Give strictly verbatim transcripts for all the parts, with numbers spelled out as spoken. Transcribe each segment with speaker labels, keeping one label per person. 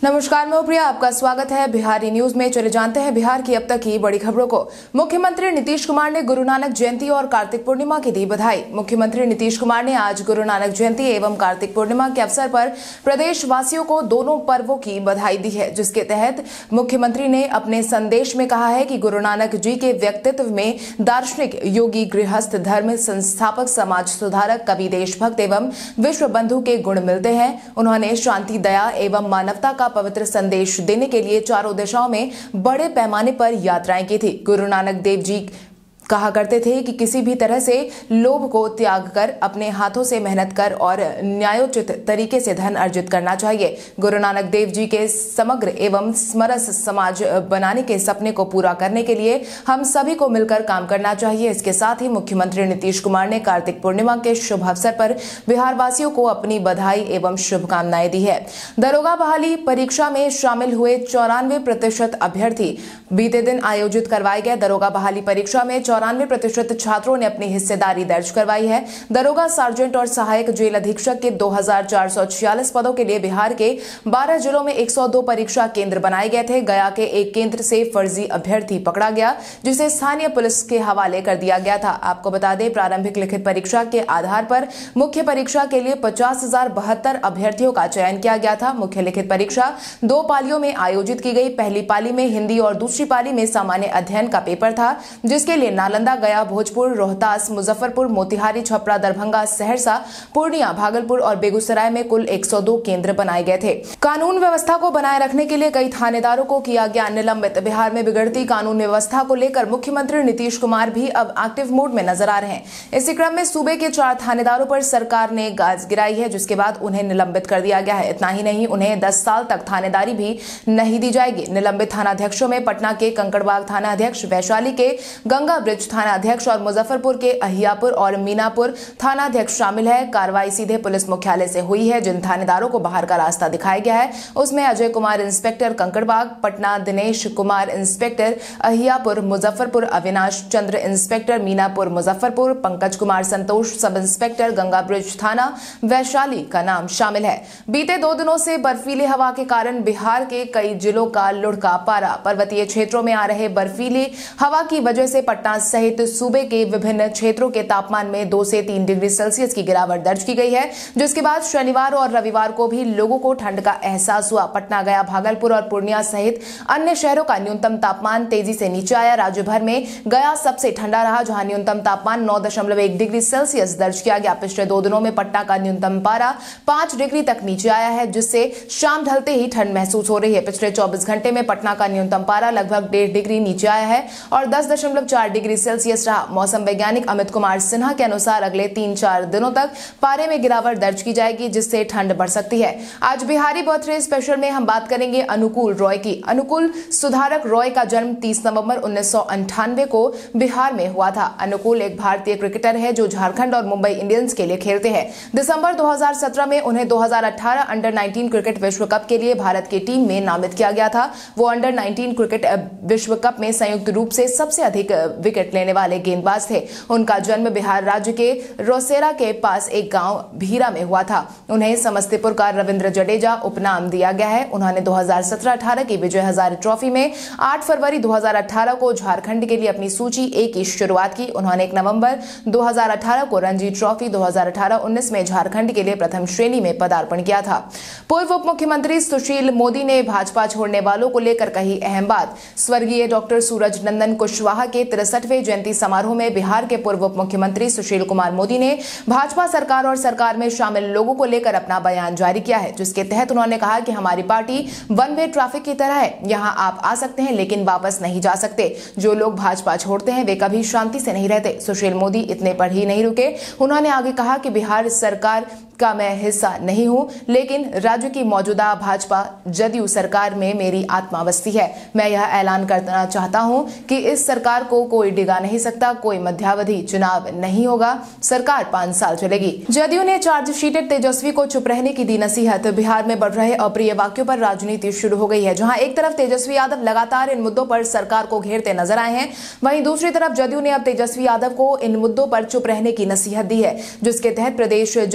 Speaker 1: नमस्कार, मैं प्रिया, आपका स्वागत है बिहारी न्यूज में। चले जानते हैं बिहार की अब तक की बड़ी खबरों को। मुख्यमंत्री नीतीश कुमार ने गुरु नानक जयंती और कार्तिक पूर्णिमा की दी बधाई। मुख्यमंत्री नीतीश कुमार ने आज गुरु नानक जयंती एवं कार्तिक पूर्णिमा के अवसर पर प्रदेश वासियों को दोनों पर्वों की बधाई दी है, जिसके तहत मुख्यमंत्री ने अपने संदेश में कहा है कि गुरु नानक जी के व्यक्तित्व में दार्शनिक, योगी, गृहस्थ, धर्म संस्थापक, समाज सुधारक, कवि, देशभक्त एवं विश्व बंधु के गुण मिलते हैं। उन्होंने शांति, दया एवं मानवता का पवित्र संदेश देने के लिए चारों दिशाओं में बड़े पैमाने पर यात्राएं की थी। गुरु नानक देव जी कहा करते थे कि किसी भी तरह से लोभ को त्याग कर अपने हाथों से मेहनत कर और न्यायोचित तरीके से धन अर्जित करना चाहिए। गुरु नानक देव जी के समग्र एवं समरस समाज बनाने के सपने को पूरा करने के लिए हम सभी को मिलकर काम करना चाहिए। इसके साथ ही मुख्यमंत्री नीतीश कुमार ने कार्तिक पूर्णिमा के शुभ अवसर पर बिहार वासियों को अपनी बधाई एवं शुभकामनाएं दी है। दरोगा बहाली परीक्षा में शामिल हुए चौरानवे प्रतिशत अभ्यर्थी बीते दिन आयोजित करवाए गए दरोगा बहाली परीक्षा में चौरानवे प्रतिशत छात्रों ने अपनी हिस्सेदारी दर्ज करवाई है। दरोगा, सार्जेंट और सहायक जेल अधीक्षक के दो हजार चार सौ छियालीस पदों के लिए बिहार के बारह जिलों में एक सौ दो परीक्षा केंद्र बनाए गए थे। गया के एक केंद्र से फर्जी अभ्यर्थी पकड़ा गया, जिसे स्थानीय पुलिस के हवाले कर दिया गया था। आपको बता दें, प्रारंभिक लिखित परीक्षा के आधार पर मुख्य परीक्षा के लिए पचास हजार बहत्तर अभ्यर्थियों का चयन किया गया था। मुख्य लिखित परीक्षा दो पालियों में आयोजित की गई। पहली पाली में हिंदी और दूसरी पाली में सामान्य अध्ययन का पेपर था, जिसके लिए नालंदा, गया, भोजपुर, रोहतास, मुजफ्फरपुर, मोतिहारी, छपरा, दरभंगा, सहरसा, पूर्णिया, भागलपुर और बेगूसराय में कुल एक सौ दो केंद्र बनाए गए थे। कानून व्यवस्था को बनाए रखने के लिए कई थानेदारों को किया गया निलंबित। बिहार में बिगड़ती कानून व्यवस्था को लेकर मुख्यमंत्री नीतीश कुमार भी अब एक्टिव मोड में नजर आ रहे हैं। इसी क्रम में सूबे के चार थानेदारों पर सरकार ने गाज गिराई है, जिसके बाद उन्हें निलंबित कर दिया गया है। इतना ही नहीं, उन्हें दस साल तक थानेदारी भी नहीं दी जाएगी। निलंबित थानाध्यक्षों में पटना के कंकड़बाग थाना अध्यक्ष, वैशाली के गंगा ब्रिज थाना अध्यक्ष और मुजफ्फरपुर के अहियापुर और मीनापुर थाना अध्यक्ष शामिल है। कार्रवाई सीधे पुलिस मुख्यालय से हुई है। जिन थानेदारों को बाहर का रास्ता दिखाया गया है, उसमें Ajay Kumar, inspector Kankarbagh, Patna Dinesh Kumar, inspector Ahiyapur Muzaffarpur, Avinash Chandra, inspector Minapur Muzaffarpur, Pankaj Kumar Santosh, sub inspector Ganga bridge थाना वैशाली का नाम शामिल है। बीते दो दिनों से बर्फीली हवा के कारण बिहार के कई जिलों का लुढ़का पारा। पर्वतीय क्षेत्रों में आ रहे बर्फीली हवा की वजह से पटना सहित सूबे के विभिन्न क्षेत्रों के तापमान में दो से तीन डिग्री सेल्सियस की गिरावट दर्ज की गई है, जिसके बाद शनिवार और रविवार को भी लोगों को ठंड का एहसास हुआ। पटना, गया, भागलपुर और पूर्णिया सहित अन्य शहरों का न्यूनतम तापमान तेजी से नीचे आया। राज्य भर में गया सबसे ठंडा रहा, जहां न्यूनतम तापमान नौ दशमलव एक डिग्री सेल्सियस दर्ज किया गया। पिछले दो दिनों में पटना का न्यूनतम पारा पांच डिग्री तक नीचे आया है, जिससे शाम ढलते ही ठंड महसूस हो रही है। पिछले चौबीस घंटे में पटना का न्यूनतम पारा लगभग डेढ़ डिग्री नीचे आया है और दस दशमलव चार डिग्री सेल्सियस रहा। मौसम वैज्ञानिक अमित कुमार सिन्हा के अनुसार अगले तीन चार दिनों तक पारे में गिरावट दर्ज की जाएगी, जिससे ठंड बढ़ सकती है। आज बिहारी बर्थडे स्पेशल में हम बात करेंगे अनुकूल रॉय की। अनुकूल सुधारक रॉय का जन्म तीस नवंबर उन्नीस सौ अंठानवे को बिहार में हुआ था। अनुकूल एक भारतीय क्रिकेटर है जो झारखंड और मुंबई इंडियंस के लिए खेलते हैं। दिसंबर दो हजार सत्रह में उन्हें दो हजार अठारह अंडर नाइनटीन क्रिकेट विश्व कप के लिए भारत की टीम में नामित किया गया था। वो अंडर नाइनटीन क्रिकेट विश्व कप में संयुक्त रूप से सबसे अधिक विकेट लेने वाले गेंदबाज थे। उनका जन्म बिहार राज्य के रोसेरा के पास एक गांव भीरा में हुआ था। उन्हें समस्तीपुर का रविंद्र जडेजा उपनाम दिया गया है। उन्होंने दो हजार सत्रह अठारह की विजय हजारे ट्रॉफी में आठ फरवरी दो हजार अठारह को झारखंड के लिए अपनी सूची ए की शुरुआत की। उन्होंने एक नवंबर दो हजार अठारह को रणजी ट्रॉफी दो हजार अठारह उन्नीस में झारखंड के लिए प्रथम श्रेणी में पदार्पण किया था। पूर्व उप मुख्यमंत्री सुशील मोदी ने भाजपा छोड़ने वालों को लेकर कही अहम बात। स्वर्गीय डॉक्टर सूरज नंदन कुशवाहा के तिरसठवें जयंती समारोह में बिहार के पूर्व उप मुख्यमंत्री सुशील कुमार मोदी ने भाजपा सरकार और सरकार में शामिल लोगों को लेकर अपना बयान जारी किया है, जिसके तहत उन्होंने कहा कि हमारी पार्टी वन वे ट्रैफिक की तरह है। यहां आप आ सकते हैं लेकिन वापस नहीं जा सकते। जो लोग भाजपा छोड़ते हैं वे कभी शांति से नहीं रहते। सुशील मोदी इतने पर ही नहीं रुके। उन्होंने आगे कहा कि बिहार सरकार का मैं हिस्सा नहीं हूं, लेकिन राज्य की मौजूदा भाजपा जदयू सरकार में मेरी आत्मा बसती है। मैं यह ऐलान करना चाहता हूं कि इस सरकार को कोई डिगा नहीं सकता। कोई मध्यावधि चुनाव नहीं होगा। सरकार पांच साल चलेगी। जदयू ने चार्जशीटेड तेजस्वी को चुप रहने की दी नसीहत। बिहार में बढ़ रहे अप्रिय वाक्यों पर राजनीति शुरू हो गई है। जहां एक तरफ तेजस्वी यादव लगातार इन मुद्दों पर सरकार को घेरते नजर आए हैं, वहीं दूसरी तरफ जदयू ने अब तेजस्वी यादव को इन मुद्दों पर चुप रहने की नसीहत दी है, जिसके तहत प्रदेश जदयू मुख्य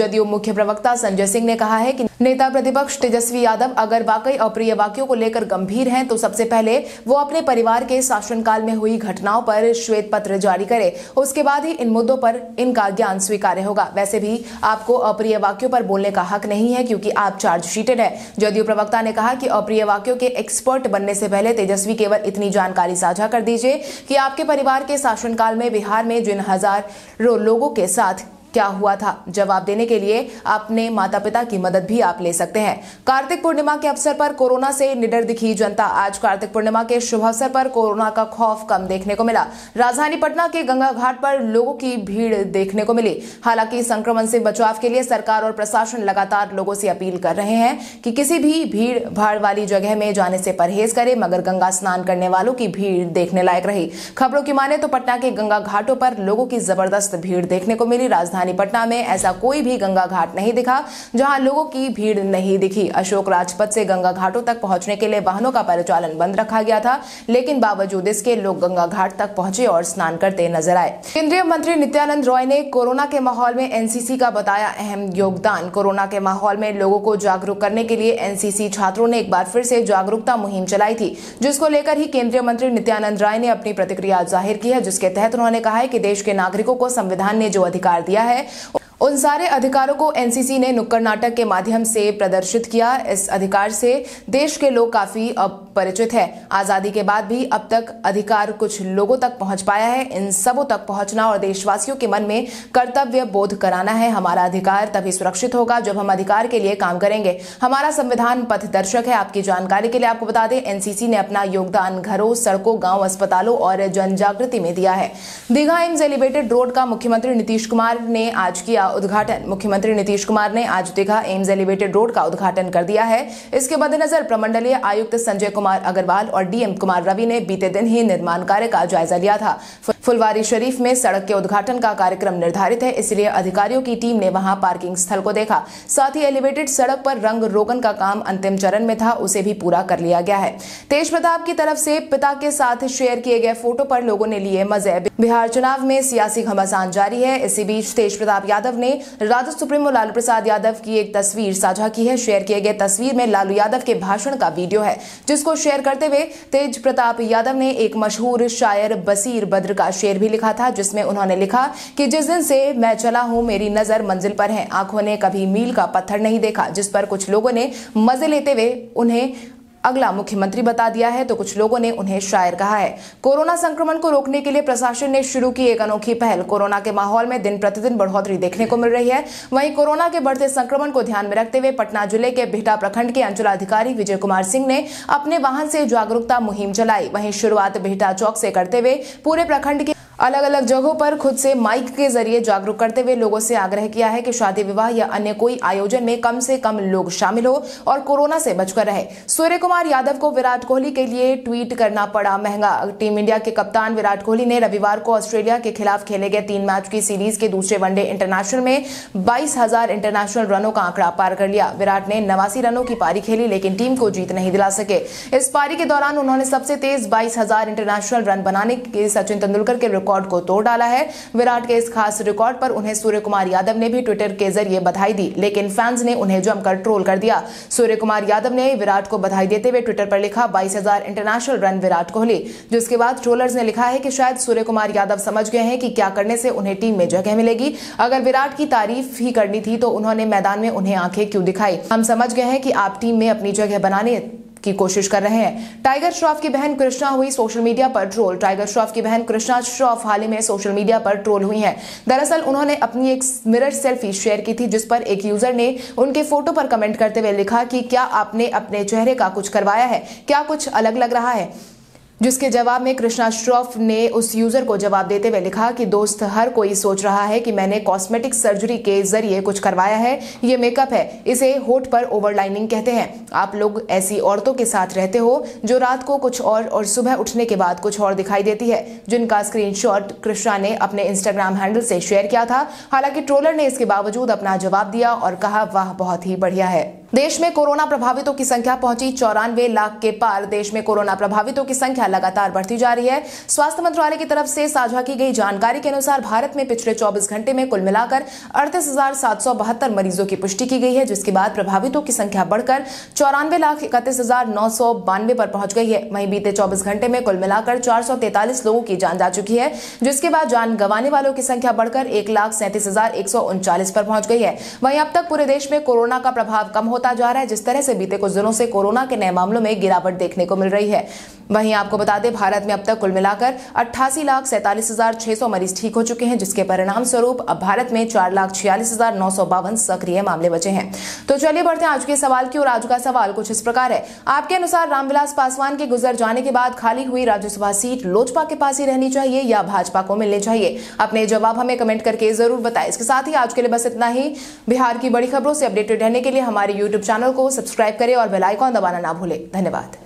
Speaker 1: मुख्य प्रवक्ता संजय सिंह ने कहा है कि नेता प्रतिपक्ष तेजस्वी यादव अगर वाकई अप्रिय वाक्यों को लेकर गंभीर हैं तो सबसे पहले वो अपने परिवार के शासनकाल में हुई घटनाओं पर श्वेत पत्र जारी करे, उसके बाद ही इन मुद्दों पर इनका ज्ञान स्वीकार्य होगा। वैसे भी आपको अप्रिय वाक्यों पर बोलने का हक नहीं है क्योंकि आप चार्जशीटेड है। जदयू प्रवक्ता ने कहा कि अप्रिय वाक्यों के एक्सपर्ट बनने से पहले तेजस्वी केवल इतनी जानकारी साझा कर दीजिए कि आपके परिवार के शासनकाल में बिहार में जिन हजारों लोगों के साथ क्या हुआ था। जवाब देने के लिए अपने माता पिता की मदद भी आप ले सकते हैं। कार्तिक पूर्णिमा के अवसर पर कोरोना से निडर दिखी जनता। आज कार्तिक पूर्णिमा के शुभ अवसर पर कोरोना का खौफ कम देखने को मिला। राजधानी पटना के गंगा घाट पर लोगों की भीड़ देखने को मिली। हालांकि संक्रमण से बचाव के लिए सरकार और प्रशासन लगातार लोगों से अपील कर रहे हैं कि किसी भी भीड़ भाड़ वाली जगह में जाने से परहेज करें, मगर गंगा स्नान करने वालों की भीड़ देखने लायक रही। खबरों की माने तो पटना के गंगा घाटों पर लोगों की जबरदस्त भीड़ देखने को मिली। राजधानी पटना में ऐसा कोई भी गंगा घाट नहीं दिखा जहां लोगों की भीड़ नहीं दिखी। अशोक राजपथ से गंगा घाटों तक पहुंचने के लिए वाहनों का परिचालन बंद रखा गया था, लेकिन बावजूद इसके लोग गंगा घाट तक पहुंचे और स्नान करते नजर आए। केंद्रीय मंत्री नित्यानंद राय ने कोरोना के माहौल में एनसीसी का बताया अहम योगदान। कोरोना के माहौल में लोगों को जागरूक करने के लिए एनसीसी छात्रों ने एक बार फिर से जागरूकता मुहिम चलाई थी, जिसको लेकर ही केंद्रीय मंत्री नित्यानंद राय ने अपनी प्रतिक्रिया जाहिर की है, जिसके तहत उन्होंने कहा है कि देश के नागरिकों को संविधान ने जो अधिकार दिया है उन सारे अधिकारों को एनसीसी ने नुक्कड़ नाटक के माध्यम से प्रदर्शित किया। इस अधिकार से देश के लोग काफी अपरिचित हैं। आजादी के बाद भी अब तक अधिकार कुछ लोगों तक पहुंच पाया है। इन सबों तक पहुंचना और देशवासियों के मन में कर्तव्य बोध कराना है। हमारा अधिकार तभी सुरक्षित होगा जब हम अधिकार के लिए काम करेंगे। हमारा संविधान पथदर्शक है। आपकी जानकारी के लिए आपको बता दें, एनसीसी ने अपना योगदान घरों, सड़कों, गाँव, अस्पतालों और जन जागृति में दिया है। दीघा एम्स एलिवेटेड रोड का मुख्यमंत्री नीतीश कुमार ने आज किया उद्घाटन। मुख्यमंत्री नीतीश कुमार ने आज दीघा एम्स एलिवेटेड रोड का उद्घाटन कर दिया है। इसके मद्देनजर प्रमंडलीय आयुक्त संजय कुमार अग्रवाल और डीएम कुमार रवि ने बीते दिन ही निर्माण कार्य का जायजा लिया था। फुलवारी शरीफ में सड़क के उद्घाटन का कार्यक्रम निर्धारित है, इसलिए अधिकारियों की टीम ने वहां पार्किंग स्थल को देखा। साथ ही एलिवेटेड सड़क पर रंग रोगन का काम अंतिम चरण में था, उसे भी पूरा कर लिया गया है। तेज प्रताप की तरफ से पिता के साथ शेयर किए गए फोटो पर लोगों ने लिए मजे। बिहार चुनाव में सियासी घमासान जारी है। इसी बीच तेज प्रताप यादव ने राजद सुप्रीमो लालू प्रसाद यादव की एक तस्वीर साझा की है। शेयर किए गए तस्वीर में लालू यादव के भाषण का वीडियो है, जिसको शेयर करते हुए तेज प्रताप यादव ने एक मशहूर शायर बसीर बद्र का शेर भी लिखा था, जिसमें उन्होंने लिखा कि जिस दिन से मैं चला हूं मेरी नजर मंजिल पर है, आंखों ने कभी मील का पत्थर नहीं देखा। जिस पर कुछ लोगों ने मजे लेते हुए उन्हें अगला मुख्यमंत्री बता दिया है, तो कुछ लोगों ने उन्हें शायर कहा है। कोरोना संक्रमण को रोकने के लिए प्रशासन ने शुरू की एक अनोखी पहल। कोरोना के माहौल में दिन प्रतिदिन बढ़ोतरी देखने को मिल रही है। वहीं कोरोना के बढ़ते संक्रमण को ध्यान में रखते हुए पटना जिले के बिहटा प्रखंड के अंचलाधिकारी विजय कुमार सिंह ने अपने वाहन से जागरूकता मुहिम चलाई। वहीं शुरुआत बिहटा चौक से करते हुए पूरे प्रखंड के अलग अलग जगहों पर खुद से माइक के जरिए जागरूक करते हुए लोगों से आग्रह किया है कि शादी विवाह या अन्य कोई आयोजन में कम से कम लोग शामिल हो और कोरोना से बचकर रहे। सूर्य कुमार यादव को विराट कोहली के लिए ट्वीट करना पड़ा महंगा। टीम इंडिया के कप्तान विराट कोहली ने रविवार को ऑस्ट्रेलिया के खिलाफ खेले गए तीन मैच की सीरीज के दूसरे वनडे इंटरनेशनल में बाईस हजार इंटरनेशनल रनों का आंकड़ा पार कर लिया। विराट ने नवासी रनों की पारी खेली, लेकिन टीम को जीत नहीं दिला सके। इस पारी के दौरान उन्होंने सबसे तेज बाईस हजार इंटरनेशनल रन बनाने के सचिन तेंदुलकर के रिकॉर्ड को तोड़ डाला है। विराट के इस खास रिकॉर्ड पर उन्हें सूर्य कुमार यादव ने भी ट्विटर के जरिए बधाई दी, लेकिन फैंस ने उन्हें जमकर ट्रोल कर दिया। सूर्य कुमार यादव ने विराट को बधाई देते हुए ट्विटर पर लिखा बाईस हजार इंटरनेशनल रन विराट कोहली, जिसके बाद ट्रोलर्स ने लिखा है कि शायद सूर्य कुमार यादव समझ गए हैं कि क्या करने से उन्हें टीम में जगह मिलेगी। अगर विराट की तारीफ ही करनी थी तो उन्होंने मैदान में उन्हें आंखें क्यों दिखाई। हम समझ गए हैं कि आप टीम में अपनी जगह बनाने की कोशिश कर रहे हैं। टाइगर श्रॉफ की बहन कृष्णा हुई सोशल मीडिया पर ट्रोल। टाइगर श्रॉफ की बहन कृष्णा श्रॉफ हाल ही में सोशल मीडिया पर ट्रोल हुई हैं। दरअसल उन्होंने अपनी एक मिरर सेल्फी शेयर की थी, जिस पर एक यूजर ने उनके फोटो पर कमेंट करते हुए लिखा कि क्या आपने अपने चेहरे का कुछ करवाया है, क्या कुछ अलग लग रहा है। जिसके जवाब में कृष्णा श्रॉफ ने उस यूजर को जवाब देते हुए लिखा कि दोस्त, हर कोई सोच रहा है कि मैंने कॉस्मेटिक सर्जरी के जरिए कुछ करवाया है। ये मेकअप है, इसे होठ पर ओवरलाइनिंग कहते हैं। आप लोग ऐसी औरतों के साथ रहते हो जो रात को कुछ और और सुबह उठने के बाद कुछ और दिखाई देती है, जिनका स्क्रीनशॉट कृष्णा ने अपने इंस्टाग्राम हैंडल से शेयर किया था। हालांकि ट्रोलर ने इसके बावजूद अपना जवाब दिया और कहा, वाह बहुत ही बढ़िया है। देश में कोरोना प्रभावितों की संख्या पहुंची चौरानवे लाख के पार। देश में कोरोना प्रभावितों की संख्या लगातार बढ़ती जा रही है। स्वास्थ्य मंत्रालय की तरफ से साझा की गई जानकारी के अनुसार भारत में पिछले चौबीस घंटे में कुल मिलाकर अड़तीस हजार सात सौ बहत्तर मरीजों की पुष्टि की गई है, जिसके बाद प्रभावितों की संख्या बढ़कर चौरानवे लाख इकतीस हजार नौ सौ बानवे पर पहुंच गई है। वहीं बीते चौबीस घंटे में कुल मिलाकर चार सौ तैंतालीस लोगों की जान जा चुकी है, जिसके बाद जान गंवाने वालों की संख्या बढ़कर एक लाख सैंतीस हजार एक सौ उनचालीस पर पहुंच गई है। वहीं अब तक पूरे देश में कोरोना का प्रभाव कम होता जा रहा है। जिस तरह से बीते कुछ दिनों से कोरोना के नए मामलों में गिरावट देखने को मिल रही है। वहीं आपको बता दें, भारत में अब तक कुल मिलाकर अट्ठासी लाख सैंतालीस हजार छह सौ मरीज ठीक हो चुके हैं, जिसके परिणाम स्वरूप अब भारत में चार लाख छियालीस हजार नौ सौ बावन सक्रिय मामले बचे हैं। तो चलिए बढ़ते हैं आज के सवाल की ओर। आज का सवाल कुछ इस प्रकार है, आपके अनुसार रामविलास पासवान के गुजर जाने के बाद खाली हुई राज्यसभा सीट लोजपा के पास ही रहनी चाहिए या भाजपा को मिलनी चाहिए? अपने जवाब हमें कमेंट करके जरूर बताएं। इसके साथ ही आज के लिए बस इतना ही। बिहार की बड़ी खबरों से अपडेटेड रहने के लिए हमारे यूट्यूब चैनल को सब्सक्राइब करें और बेल आइकॉन दबाना ना भूलें। धन्यवाद।